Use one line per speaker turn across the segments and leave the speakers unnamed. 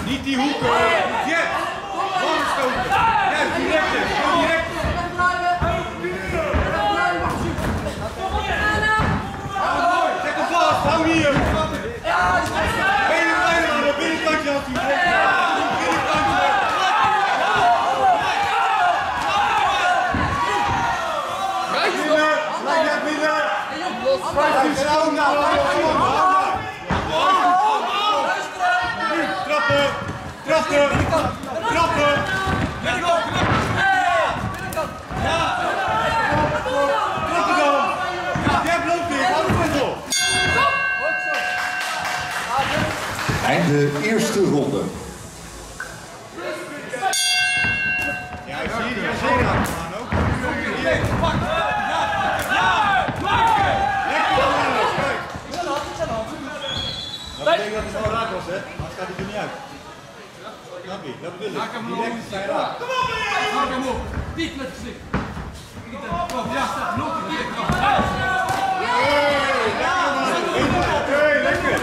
Niet die hoeken. Jet. Lange stoten. Juist, direct. Direct. Zet hem vast. Hou hier. Binnenkantje had hij. Trappen!
Einde eerste ronde.
Ja, zie je, zeker aan ook. Dat betekent dat het wel raak was, hè? Anders gaat hij er niet uit. Snap je? Dat bedoel ik. Direct zijn raak.
Maak hem op. Niet met het gezicht. Ja, staat nog een keer.
Hey, lekker.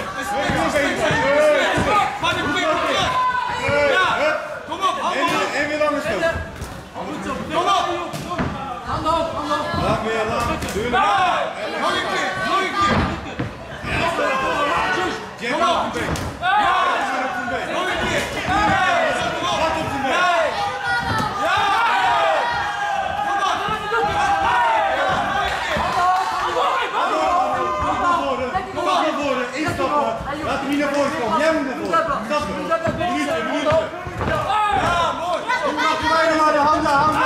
Kom op.
En weer lange stoot.
Kom op. Handen op.
Lang weer, lang.
Nog een keer.
Kom op. Nog een keer. Wat op de been. Instappen. Laat hem niet naar voren komen. Jij moet naar voren. Stappen. Minuten. Ja, mooi. Doe mij nog maar de handen.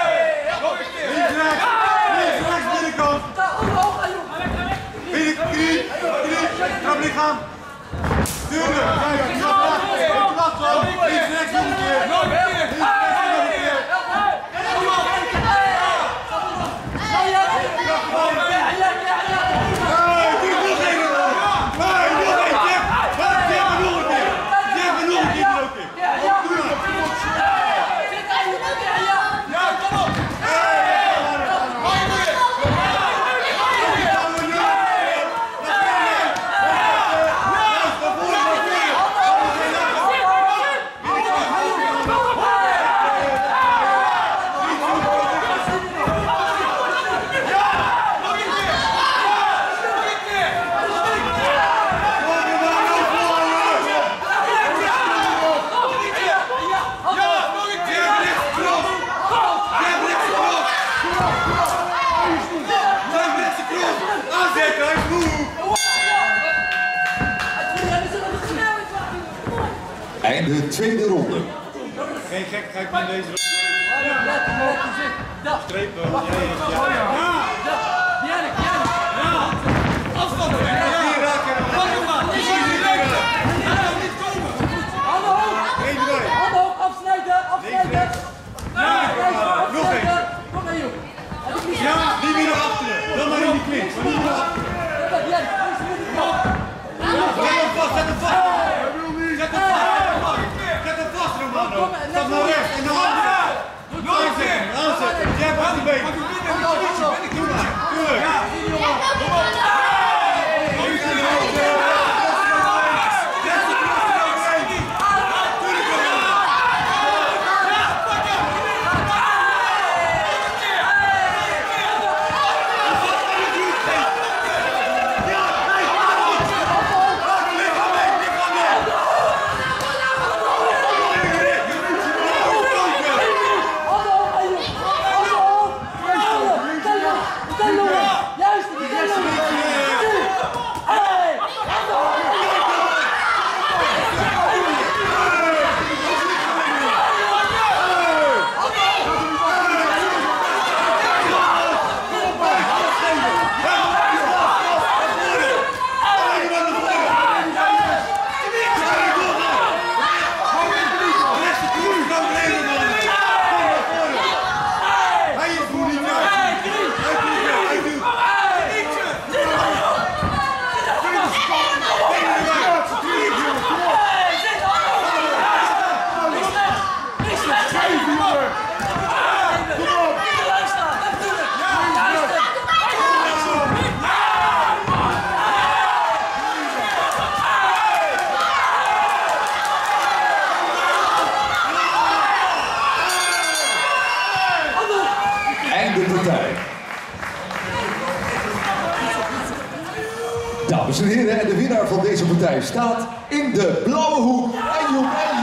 Links, rechts, binnenkant. Knie. Trap lichaam. Tuurlijk. Kijk, knap. Links, rechts, nog een keer.
Einde tweede ronde.
Geen gekkigheid van deze ronde. Strepen.
Afstand.
Hier raken.
Handen hoog, afsluiten.
Nog één.
Kom maar joh.
Ja, die weer naar achteren. Dan maar in die klink. Zet hem vast. Zet hem vast, Romano. Stap naar rechts en naar achteren. Aanzetten. Jij hebt op die been.
partij. Dames en heren, en de winnaar van deze partij staat in de blauwe hoek.